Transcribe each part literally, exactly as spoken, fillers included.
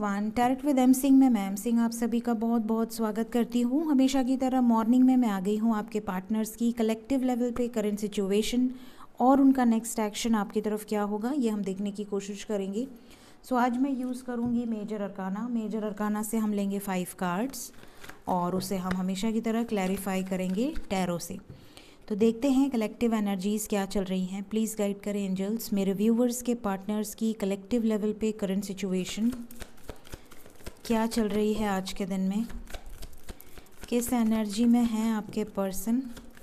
One, tarot with M Singh में मैं M Singh आप सभी का बहुत बहुत स्वागत करती हूँ। हमेशा की तरह मॉर्निंग में मैं आ गई हूँ आपके पार्टनर्स की कलेक्टिव लेवल पे करंट सिचुएशन और उनका नेक्स्ट एक्शन आपकी तरफ क्या होगा ये हम देखने की कोशिश करेंगे। सो so, आज मैं यूज़ करूँगी मेजर अरकाना। मेजर अरकाना से हम लेंगे फाइव कार्ड्स और उसे हम हमेशा की तरह क्लैरिफाई करेंगे टैरो से। तो देखते हैं कलेक्टिव एनर्जीज़ क्या चल रही हैं। प्लीज़ गाइड करें एंजल्स मेरे व्यूवर्स के पार्टनर्स की कलेक्टिव लेवल पे करंट सिचुएशन क्या चल रही है आज के दिन में, किस एनर्जी में हैं आपके पर्सन।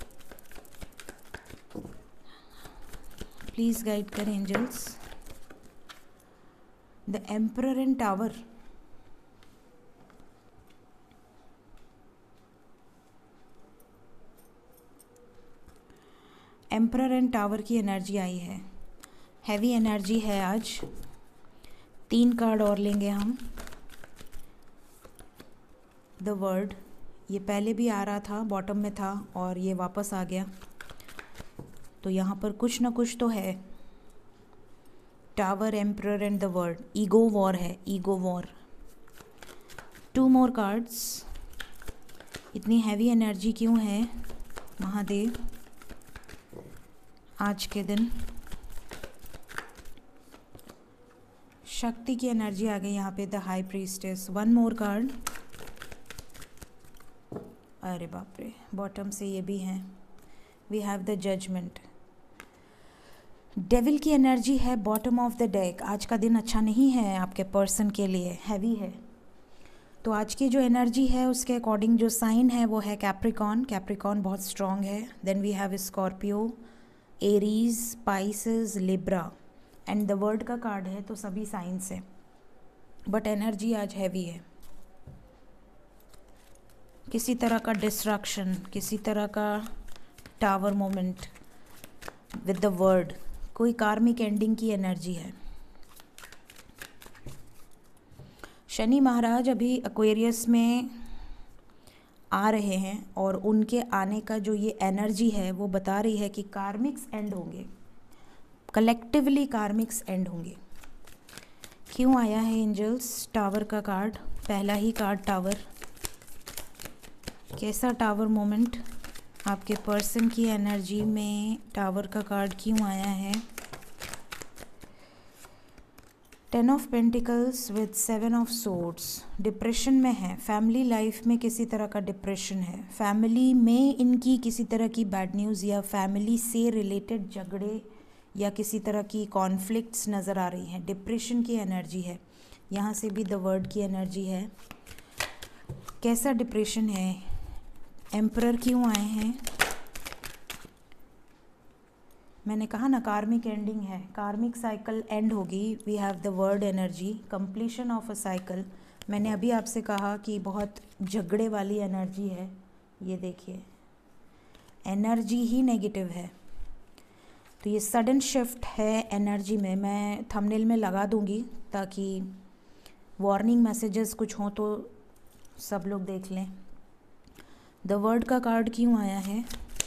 प्लीज़ गाइड करें angels. The emperor and tower, emperor and tower की एनर्जी आई है। हैवी एनर्जी है आज। तीन कार्ड और लेंगे हम। द वर्ड, ये पहले भी आ रहा था, बॉटम में था और ये वापस आ गया, तो यहाँ पर कुछ ना कुछ तो है। Tower, emperor and the world, ego war है, ego war. Two more cards. इतनी हैवी एनर्जी क्यों है महादेव आज के दिन। शक्ति की एनर्जी आ गई यहाँ पे, the high priestess. One more card. अरे बाप रे, बॉटम से ये भी हैं। We have the judgement. Devil की एनर्जी है बॉटम ऑफ द डेक। आज का दिन अच्छा नहीं है आपके पर्सन के लिए, हैवी है। तो आज की जो एनर्जी है उसके अकॉर्डिंग जो साइन है वो है कैप्रिकॉन। कैप्रिकॉन बहुत स्ट्रॉन्ग है। Then we have Scorpio, Aries, Pisces, Libra and the world का कार्ड है, तो सभी साइंस है, बट एनर्जी आज हैवी है। किसी तरह का डिस्ट्रक्शन, किसी तरह का tower moment with the world, कोई कार्मिक एंडिंग की एनर्जी है। शनि महाराज अभी एक्वेरियस में आ रहे हैं और उनके आने का जो ये एनर्जी है वो बता रही है कि कार्मिक्स एंड होंगे, कलेक्टिवली कार्मिक्स एंड होंगे। क्यों आया है एंजल्स टावर का कार्ड, पहला ही कार्ड टावर। कैसा टावर मोमेंट आपके पर्सन की एनर्जी में, टावर का कार्ड क्यों आया है। Ten of pentacles with seven of swords. Depression में है, फैमिली लाइफ में किसी तरह का डिप्रेशन है। फैमिली में इनकी किसी तरह की बैड न्यूज़ या फैमिली से रिलेटेड झगड़े या किसी तरह की कॉन्फ्लिक्ट्स नज़र आ रही हैं। डिप्रेशन की एनर्जी है। यहाँ से भी द वर्ड की एनर्जी है। कैसा डिप्रेशन है, एम्परर क्यों आए हैं। मैंने कहा ना कार्मिक एंडिंग है, कार्मिक साइकिल एंड होगी। We have the world energy, completion of a cycle. मैंने अभी आपसे कहा कि बहुत झगड़े वाली एनर्जी है। ये देखिए एनर्जी ही नेगेटिव है, तो ये सडन शिफ्ट है एनर्जी में। मैं थंबनेल में लगा दूंगी ताकि वार्निंग मैसेजेस कुछ हों तो सब लोग देख लें। द वर्ड का कार्ड क्यों आया है।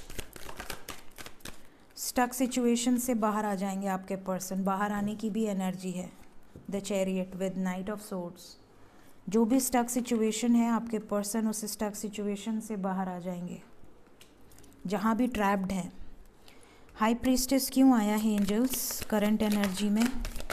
स्टक सिचुएशन से बाहर आ जाएंगे आपके पर्सन, बाहर आने की भी एनर्जी है। The chariot with knight of swords. जो भी स्टक सिचुएशन है आपके पर्सन उस स्टक सिचुएशन से बाहर आ जाएंगे जहाँ भी ट्रैप्ड हैं। हाई प्रीस्टेस क्यों आया है एंजल्स करंट एनर्जी में।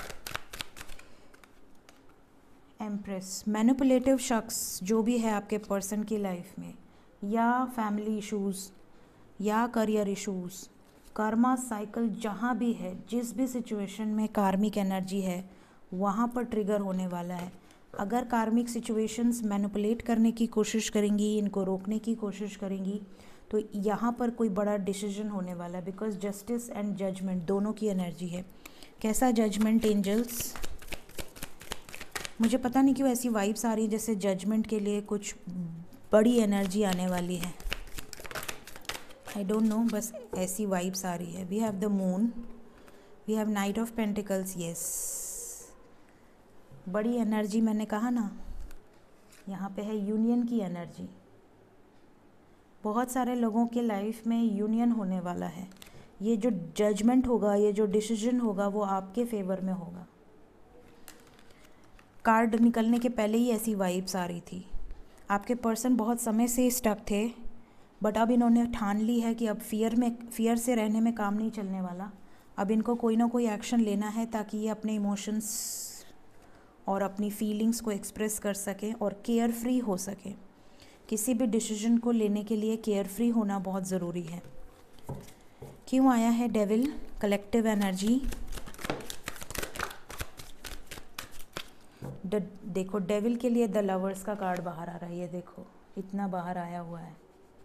एम्प्रेस, मैनिपुलेटिव शख्स जो भी है आपके पर्सन की लाइफ में, या फैमिली इश्यूज़ या करियर इश्यूज़, कर्मा साइकिल जहाँ भी है, जिस भी सिचुएशन में कार्मिक एनर्जी है वहाँ पर ट्रिगर होने वाला है। अगर कार्मिक सिचुएशंस मैनिपुलेट करने की कोशिश करेंगी, इनको रोकने की कोशिश करेंगी, तो यहाँ पर कोई बड़ा डिसीजन होने वाला है, बिकॉज जस्टिस एंड जजमेंट दोनों की एनर्जी है। कैसा जजमेंट एंजल्स, मुझे पता नहीं क्यों ऐसी वाइब्स आ रही है जैसे जजमेंट के लिए कुछ बड़ी एनर्जी आने वाली है। आई डोंट नो, बस ऐसी वाइब्स आ रही है। We have the moon, we have knight of pentacles. Yes, बड़ी एनर्जी, मैंने कहा ना यहाँ पे है यूनियन की एनर्जी। बहुत सारे लोगों के लाइफ में यूनियन होने वाला है। ये जो जजमेंट होगा, ये जो डिसीजन होगा वो आपके फेवर में होगा। कार्ड निकलने के पहले ही ऐसी वाइब्स आ रही थी। आपके पर्सन बहुत समय से स्टक थे, बट अब इन्होंने ठान ली है कि अब फियर में फियर से रहने में काम नहीं चलने वाला। अब इनको कोई ना कोई एक्शन लेना है ताकि ये अपने इमोशंस और अपनी फीलिंग्स को एक्सप्रेस कर सकें और केयर फ्री हो सकें। किसी भी डिसीजन को लेने के लिए केयर फ्री होना बहुत ज़रूरी है। क्यों आया है डेविल? Collective energy. देखो डेविल के लिए द लवर्स का कार्ड बाहर आ रहा है, ये देखो इतना बाहर आया हुआ है।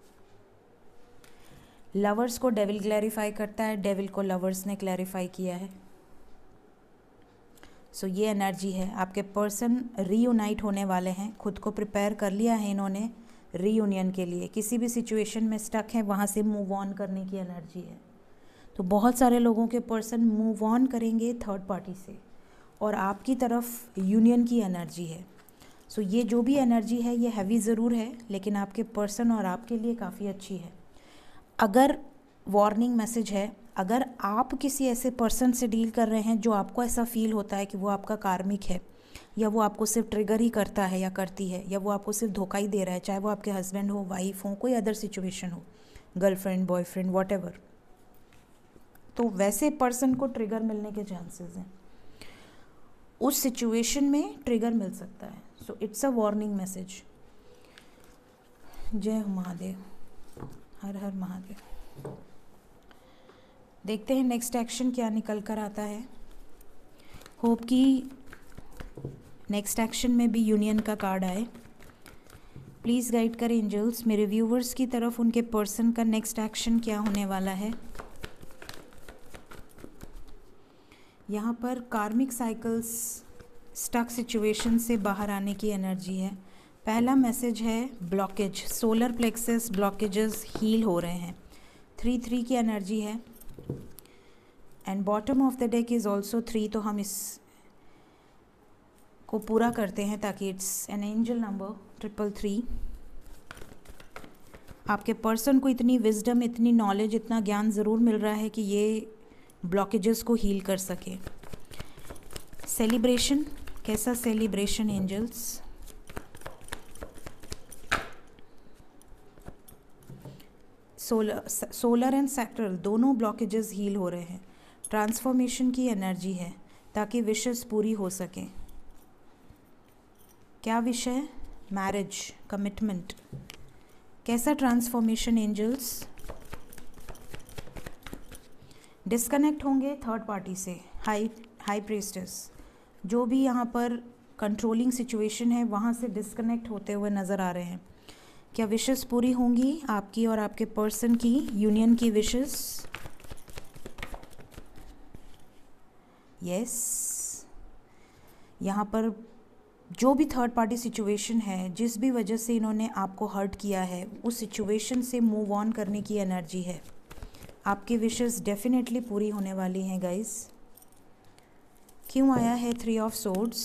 लवर्स को डेविल क्लैरिफाई करता है, डेविल को लवर्स ने क्लैरिफाई किया है। सो so, ये एनर्जी है। आपके पर्सन रीयूनाइट होने वाले हैं, खुद को प्रिपेयर कर लिया है इन्होंने रीयूनियन के लिए। किसी भी सिचुएशन में स्टक है वहाँ से मूव ऑन करने की एनर्जी है। तो बहुत सारे लोगों के पर्सन मूव ऑन करेंगे थर्ड पार्टी से, और आपकी तरफ यूनियन की एनर्जी है। सो so, ये जो भी एनर्जी है ये हैवी ज़रूर है, लेकिन आपके पर्सन और आपके लिए काफ़ी अच्छी है। अगर वार्निंग मैसेज है, अगर आप किसी ऐसे पर्सन से डील कर रहे हैं जो आपको ऐसा फील होता है कि वो आपका कार्मिक है, या वो आपको सिर्फ ट्रिगर ही करता है या करती है, या वो आपको सिर्फ धोखा ही दे रहा है, चाहे वो आपके हस्बैंड हो, वाइफ हो, कोई अदर सिचुएशन हो, गर्लफ्रेंड, बॉयफ्रेंड, वॉटेवर, तो वैसे पर्सन को ट्रिगर मिलने के चांसेस हैं। उस सिचुएशन में ट्रिगर मिल सकता है। So it's a warning message. जय महादेव, हर हर महादेव। देखते हैं नेक्स्ट एक्शन क्या निकल कर आता है। होप कि नेक्स्ट एक्शन में भी यूनियन का कार्ड आए। प्लीज़ गाइड करें एंजल्स मेरे व्यूवर्स की तरफ, उनके पर्सन का नेक्स्ट एक्शन क्या होने वाला है। यहाँ पर कार्मिक साइकिल्स, स्टक सिचुएशन से बाहर आने की एनर्जी है। पहला मैसेज है blockage, solar plexus blockages heal हो रहे हैं। थ्री थ्री की एनर्जी है and bottom of the deck is also three. तो हम इस को पूरा करते हैं ताकि it's an angel number triple three. आपके पर्सन को इतनी विजडम, इतनी नॉलेज, इतना ज्ञान ज़रूर मिल रहा है कि ये ब्लॉकेजेस को हील कर सके। सेलिब्रेशन, कैसा celebration angels? Solar solar and sacral दोनों ब्लॉकेजेस हील हो रहे हैं। ट्रांसफॉर्मेशन की एनर्जी है ताकि विशेस पूरी हो सके। क्या विषय? Marriage, commitment. कैसा ट्रांसफॉर्मेशन एंजल्स? डिस्कनेक्ट होंगे थर्ड पार्टी से, हाई हाई प्रीस्टेस। जो भी यहाँ पर कंट्रोलिंग सिचुएशन है वहाँ से डिस्कनेक्ट होते हुए नज़र आ रहे हैं। क्या विशेस पूरी होंगी आपकी और आपके पर्सन की, यूनियन की विशेस? यस। यहाँ पर जो भी थर्ड पार्टी सिचुएशन है, जिस भी वजह से इन्होंने आपको हर्ट किया है, उस सिचुएशन से मूव ऑन करने की एनर्जी है। आपकी विशेस डेफिनेटली पूरी होने वाली हैं गाइस। क्यों आया है three of swords?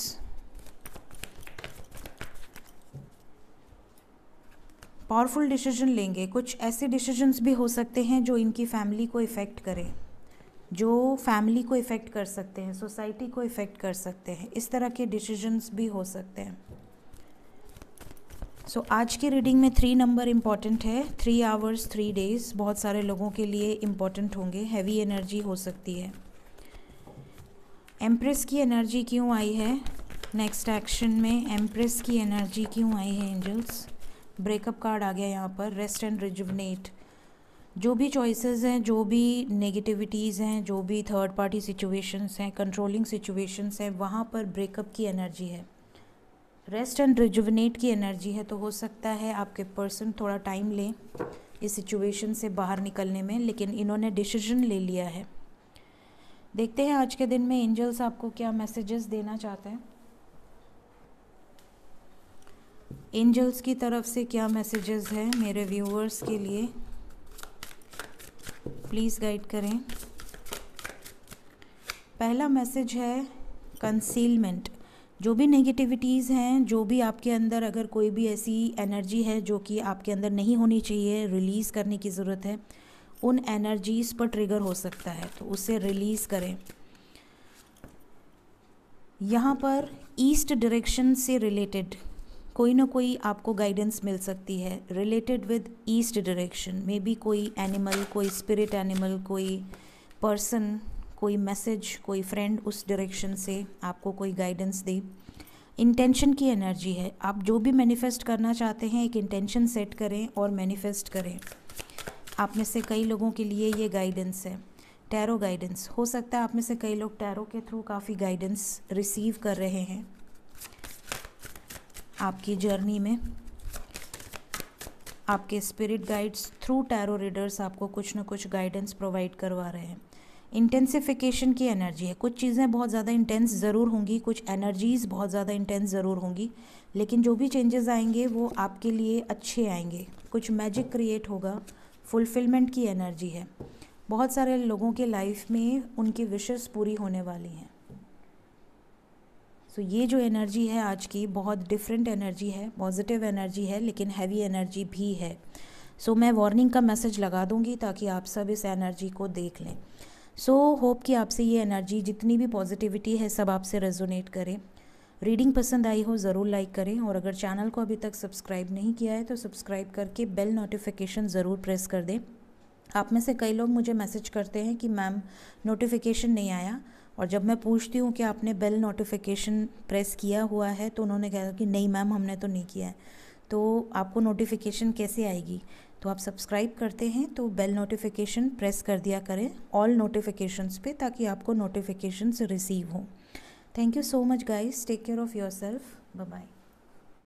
Powerful decision लेंगे। कुछ ऐसे डिसीजंस भी हो सकते हैं जो इनकी फैमिली को इफ़ेक्ट करें, जो फैमिली को इफ़ेक्ट कर सकते हैं, सोसाइटी को इफ़ेक्ट कर सकते हैं। इस तरह के डिसीजंस भी हो सकते हैं। सो so, आज की रीडिंग में थ्री नंबर इम्पॉर्टेंट है। थ्री आवर्स थ्री डेज बहुत सारे लोगों के लिए इम्पॉर्टेंट होंगे। हैवी एनर्जी हो सकती है। एम्प्रेस की एनर्जी क्यों आई है नेक्स्ट एक्शन में? एम्प्रेस की एनर्जी क्यों आई है एंजल्स? ब्रेकअप कार्ड आ गया यहाँ पर। Rest and rejuvenate. जो भी चॉइसेस हैं, जो भी नेगेटिविटीज़ हैं, जो भी थर्ड पार्टी सिचुएशंस हैं, कंट्रोलिंग सिचुएशंस हैं, वहाँ पर ब्रेकअप की एनर्जी है। रेस्ट एंड रिजुवनेट की एनर्जी है। तो हो सकता है आपके पर्सन थोड़ा टाइम लें इस सिचुएशन से बाहर निकलने में, लेकिन इन्होंने डिसीजन ले लिया है। देखते हैं आज के दिन में एंजल्स आपको क्या मैसेजेस देना चाहते हैं। एंजल्स की तरफ से क्या मैसेजेस हैं मेरे व्यूअर्स के लिए, प्लीज़ गाइड करें। पहला मैसेज है कंसीलमेंट। जो भी नेगेटिविटीज़ हैं, जो भी आपके अंदर अगर कोई भी ऐसी एनर्जी है जो कि आपके अंदर नहीं होनी चाहिए, रिलीज़ करने की ज़रूरत है, उन एनर्जीज़ पर ट्रिगर हो सकता है, तो उसे रिलीज़ करें। यहाँ पर ईस्ट डायरेक्शन से रिलेटेड कोई ना कोई आपको गाइडेंस मिल सकती है, related with east direction. Maybe कोई एनिमल, कोई स्पिरिट एनिमल, कोई पर्सन, कोई मैसेज, कोई फ्रेंड उस डायरेक्शन से आपको कोई गाइडेंस दे। इंटेंशन की एनर्जी है। आप जो भी मैनिफेस्ट करना चाहते हैं एक इंटेंशन सेट करें और मैनिफेस्ट करें। आप में से कई लोगों के लिए ये गाइडेंस है, टैरो गाइडेंस। हो सकता है आप में से कई लोग टैरो के थ्रू काफ़ी गाइडेंस रिसीव कर रहे हैं आपकी जर्नी में। आपके spirit guides through tarot readers आपको कुछ ना कुछ गाइडेंस प्रोवाइड करवा रहे हैं। इंटेंसिफिकेशन की एनर्जी है। कुछ चीज़ें बहुत ज़्यादा इंटेंस ज़रूर होंगी, कुछ एनर्जीज़ बहुत ज़्यादा इंटेंस ज़रूर होंगी, लेकिन जो भी चेंजेस आएंगे वो आपके लिए अच्छे आएंगे। कुछ मैजिक क्रिएट होगा, फुलफिलमेंट की एनर्जी है। बहुत सारे लोगों के लाइफ में उनकी विशेस पूरी होने वाली हैं। सो so, ये जो एनर्जी है आज की बहुत डिफरेंट एनर्जी है, पॉजिटिव एनर्जी है, लेकिन हैवी एनर्जी भी है। सो so, मैं वार्निंग का मैसेज लगा दूंगी ताकि आप सब इस एनर्जी को देख लें। सो so, होप कि आपसे ये एनर्जी, जितनी भी पॉजिटिविटी है, सब आपसे रेजोनेट करे। रीडिंग पसंद आई हो ज़रूर लाइक करें, और अगर चैनल को अभी तक सब्सक्राइब नहीं किया है तो सब्सक्राइब करके बेल नोटिफिकेशन ज़रूर प्रेस कर दें। आप में से कई लोग मुझे मैसेज करते हैं कि मैम नोटिफिकेशन नहीं आया, और जब मैं पूछती हूँ कि आपने बेल नोटिफिकेशन प्रेस किया हुआ है तो उन्होंने कहा कि नहीं मैम हमने तो नहीं किया है। तो आपको नोटिफिकेशन कैसे आएगी? तो आप सब्सक्राइब करते हैं तो बेल नोटिफिकेशन प्रेस कर दिया करें ऑल नोटिफिकेशंस पे, ताकि आपको नोटिफिकेशंस रिसीव हों। Thank you so much guys, take care of yourself, bye bye.